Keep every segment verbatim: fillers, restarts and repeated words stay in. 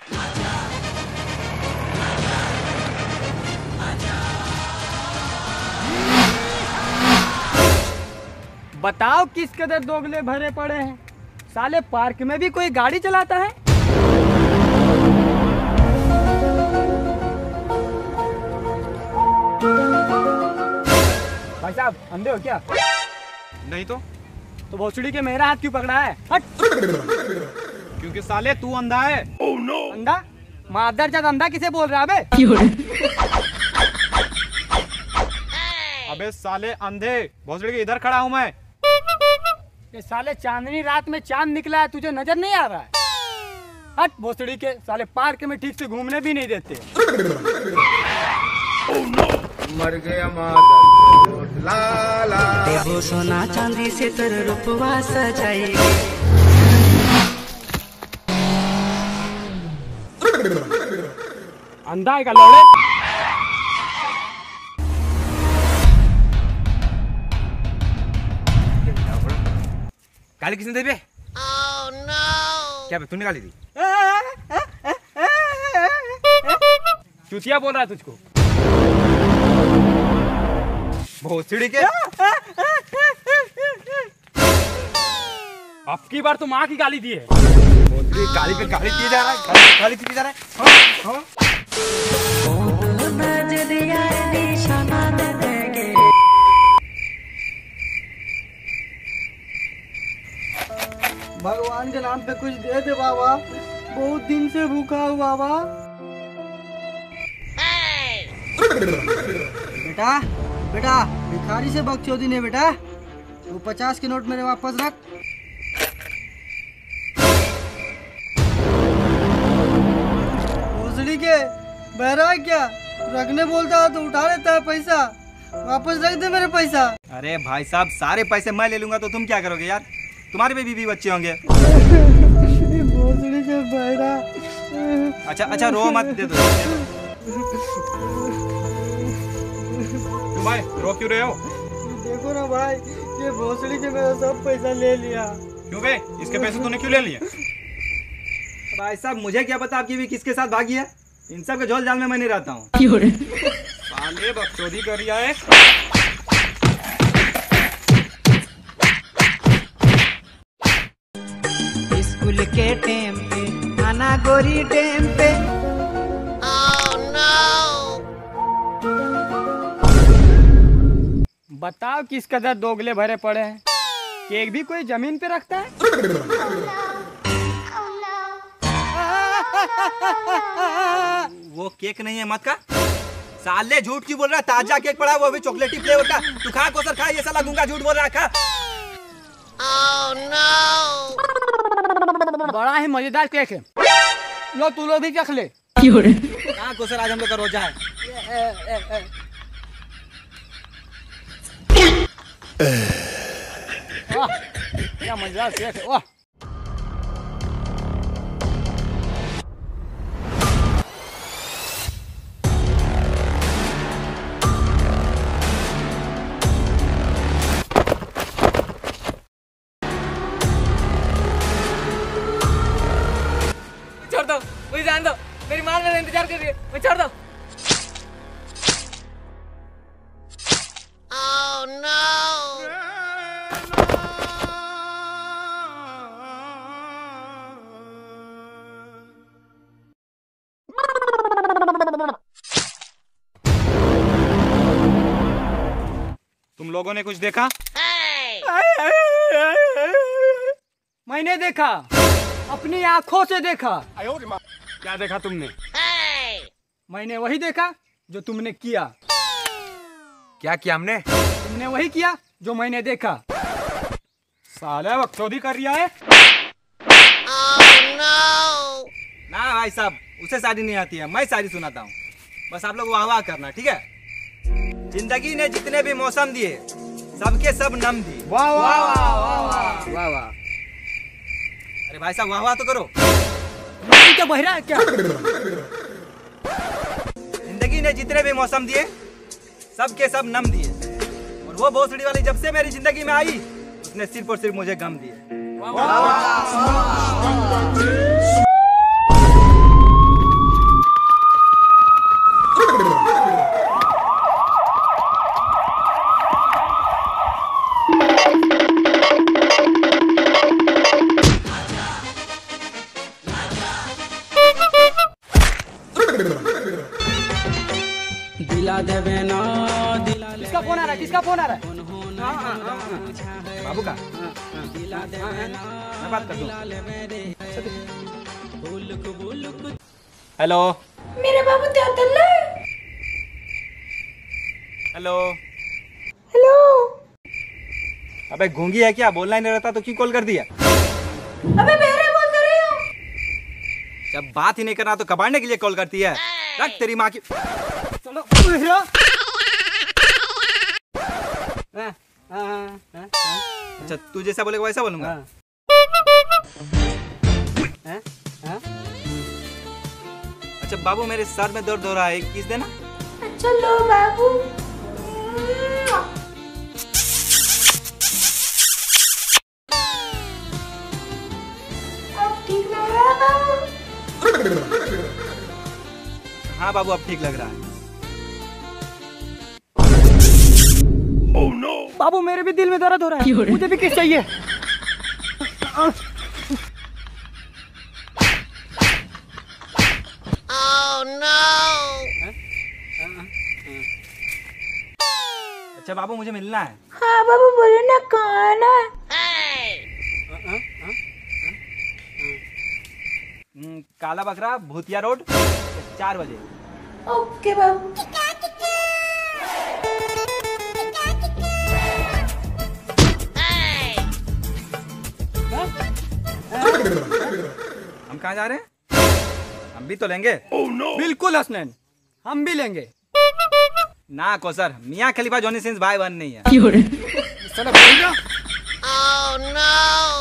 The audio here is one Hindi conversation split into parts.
बताओ किस कदर दोगले भरे पड़े हैं। साले पार्क में भी कोई गाड़ी चलाता है। भाई साहब अंधे हो क्या? नहीं तो तो भोसड़ी के मेरा हाथ क्यों पकड़ा है? हट। क्योंकि साले तू अंधा है। oh, no. अंधा? मादर जात अंधा किसे बोल रहा है बे? अबे साले अंधे, भोसड़ी के इधर खड़ा हूँ मैं। ये साले चांदनी रात में चांद निकला है, तुझे नजर नहीं आ रहा है? हट भोसड़ी के साले, पार्क में ठीक से घूमने भी नहीं देते। oh, no. मर गया मादर लाला। देवो सोना चांदी से तेरे रूपवा सजाई। अंधा है का लौड़े? गाली किसने दी बे? oh, no. क्या बे तूने गाली दी? चूतिया बोल रहा है तुझको? भोसड़ी के अब की बार तो माँ की गाली दी है। भोसड़ी गाली पे गाली दिए जा रहा है, गाली गाली दिए जा रहा है। हाँ, हाँ। भगवान के नाम पे कुछ दे दे बाबा, बहुत दिन से भूखा हूँ बाबा। बेटा बेटा भिखारी से बकचोदी नहीं बेटा, वो पचास के नोट मेरे वापस रख। भोसड़ी के बहरा है क्या? रखने बोलता है तो उठा लेता है पैसा, वापस रख दे मेरे पैसा। अरे भाई साहब सारे पैसे मैं ले लूंगा तो तुम क्या करोगे यार? तुम्हारे भी बीवी बच्चे होंगे। भोसड़ी के बहरा। अच्छा अच्छा रो मत, दे दो। तुम भाई रो क्यों रहे हो? देखो ना भाई, ये भोसड़ी के मेरा सब पैसा ले लिया। क्यों बे, इसके पैसे तूने क्यों ले लिए? भाई साहब मुझे क्या पता आपकी भी किसके साथ भागी है, इन सब के झोल जाल में मैं नहीं रहता हूँ। साले बकचोदी कर रहा है। स्कूल के टेम पे आना गोरी टेम पे। oh, no. बताओ किस कदर दोगले भरे पड़े हैं। केक भी कोई जमीन पे रखता है? वो केक नहीं है मत का। साले झूठ क्यों बोल रहा है? ताजा केक पड़ा है, वो भी चॉकलेटी फ्लेवर का। तू खा कोसर खा, ये साला गूंगा झूठ बोल रहा है। खा। oh, no. बड़ा ही मजेदार केक है, लो तू लोग भी चख ले। कहाँ कोसर, आज हम लोग का रोजा है। वाह क्या मजेदार केक है, वाह। छोड़ दो, मुझे जान दो, मेरी माँ मेरा इंतजार कर रही है, मैं छोड़ दो। oh, no. तुम लोगों ने कुछ देखा? मैंने देखा, अपनी आंखों से देखा। क्या देखा तुमने? मैंने वही देखा जो तुमने किया। क्या किया हमने? तुमने वही किया जो मैंने देखा। साले बकचोदी कर रहा है। oh, no. ना भाई साहब, उसे शादी नहीं आती है, मैं शादी सुनाता हूँ। बस आप लोग वाह वाह करना, ठीक है? जिंदगी ने जितने भी मौसम दिए, सबके सब नम दिए। वाह वाह वाह वाह वाह। अरे भाई साहब वाह वाह तो करो। तू क्या बहरा है क्या? जिंदगी ने जितने भी मौसम दिए, सबके सब नम दिए। और वो भोसड़ी वाली जब से मेरी जिंदगी में आई, उसने सिर्फ और सिर्फ मुझे गम दिए। दिला देवे ना दिला किसका फोन आ रहा है? किसका फोन आ रहा है? बाबू का मैं बात कर दूं। हेलो मेरे बाबू त्यातल है। हेलो हेलो अबे गूंगी है क्या? बोलना ही नहीं रहता तो क्यों कॉल कर दिया? अबे मेरे बोल तो रही हूँ। जब बात ही नहीं करना तो कबाड़ने के लिए कॉल करती है। रख तेरी माँ की। चलो अच्छा तू जैसा बोलेगा वैसा बोलूंगा। अच्छा बाबू मेरे सर में दर्द हो रहा है, किस देना? अच्छा लो बाबू। अब ठीक लग रहा है बाबू? हाँ बाबू अब ठीक लग रहा है। बाबू मेरे भी दिल में दर्द हो रहा है, मुझे भी किस चाहिए। अच्छा बाबू मुझे मिलना है। हाँ बाबू बोलो ना कहाँ ना। हम्म, काला बकरा भूतिया रोड चार बजे। ओके बाबू। हम कहाँ जा रहे हैं? हम भी तो लेंगे। oh, no. बिल्कुल हसनैन, हम भी लेंगे। ना कोसर, मियाँ खलीफा जॉनी सिंस भाई बहन नहीं है। चलो बोल दो। Oh no!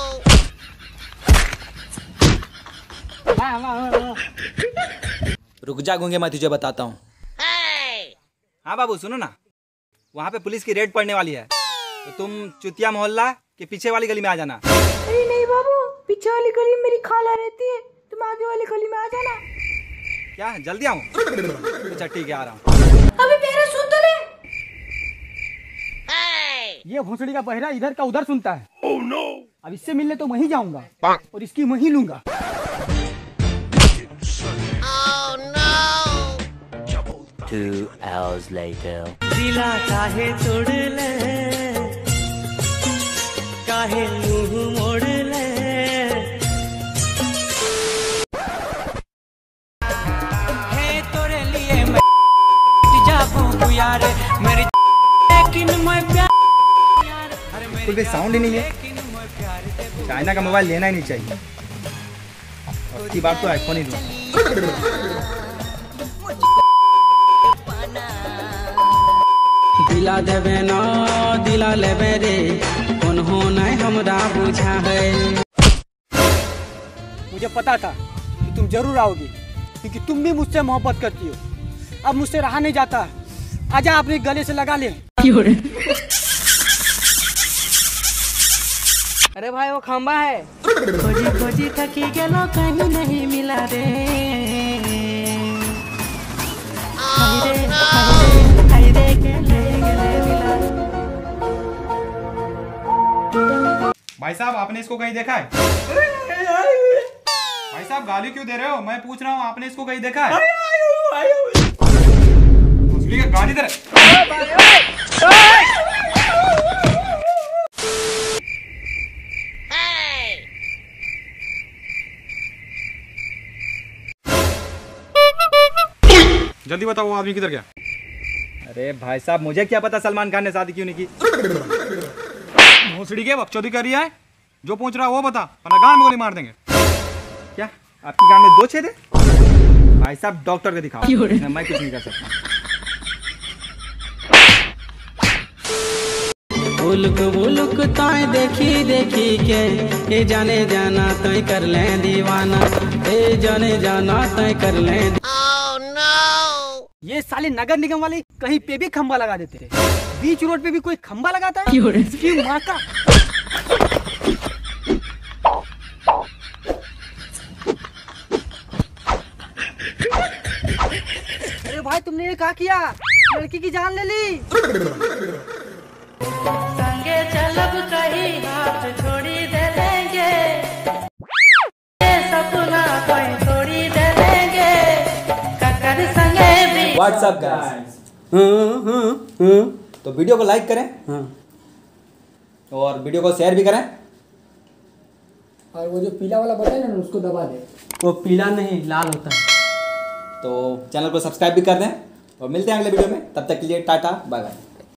रुक जा गूंगे मैं तुझे बताता हूँ। हाँ बाबू सुनो ना, वहाँ पे पुलिस की रेड पड़ने वाली है तो तुम चुतिया मोहल्ला के पीछे वाली गली में आ जाना। अरे नहीं बाबू, पीछे वाली गली में मेरी खाला रहती है, तुम आगे वाली गली में आ जाना। क्या जल्दी आऊँ? अच्छा ठीक है आ रहा हूँ। अभी मेरे सुन तो ले। ये भोसड़ी का बहरा इधर का उधर सुनता है। oh, no. अब इससे मिलने तो वहीं जाऊंगा और इसकी वहीं लूंगा। oh, no. Two hours later. दिला काहे तोड़ ले, काहे मुंह मोड़ ले। हे तोरे लिए मैं जाऊँ यार, मेरी लेकिन मैं प्यार। कोई भी साउंड ही नहीं है। चाइना का मोबाइल लेना ही नहीं चाहिए। उसकी बात तो आईफोन ही लूँ। दिला देवे ना दिला लेवे रे, उन्होंने हमरा बुझा है। मुझे पता था कि तुम जरूर आओगी, क्योंकि तुम भी मुझसे मोहब्बत करती हो। अब मुझसे रहा नहीं जाता, आजा अपने गले से लगा ले। अरे भाई वो खंबा है। खोजी खोजी थकी गेलो कहीं नहीं मिला रे। हाय रे हाय रे हाय रे गेले गेले मिला। भाई साहब आपने इसको कहीं देखा है? भाई साहब गाली क्यों दे रहे हो? मैं पूछ रहा हूँ आपने इसको कहीं देखा है? का गाली दे रहे। जल्दी बताओ वो आदमी किधर गया? अरे भाई साहब मुझे क्या पता सलमान खान ने शादी क्यों नहीं की। भोसड़ी के बकचोदी कर रहा है, जो पूछ रहा है वो बता, वरना गान में गोली मार देंगे। क्या आपकी गान में दो छेद है? भाई साहब डॉक्टर को दिखाओ, मैं कुछ नहीं कर सकता। बुलक बुलक ताई देखी देखी के, ये जाने जाना तय कर ले दीवाना, ये जाने जाना तय कर ले। ये साले नगर निगम वाले कहीं पे भी खंबा लगा देते हैं। बीच रोड पे भी कोई खंबा लगाता है? इसकी माँ का। अरे भाई तुमने ये क्या किया? लड़की की जान ले ली। संगे चलब कहीं हाथ छोड़ी दे देंगे, सपना कोई छोड़ी दे देंगे, ककर व्हाट्सअप गाइस। तो वीडियो को लाइक करें और वीडियो को शेयर भी करें। और वो जो पीला वाला बटन है ना उसको दबा दे। वो पीला नहीं लाल होता है। तो चैनल को सब्सक्राइब भी कर दें और मिलते हैं अगले वीडियो में। तब तक के लिए टाटा बाय बाय।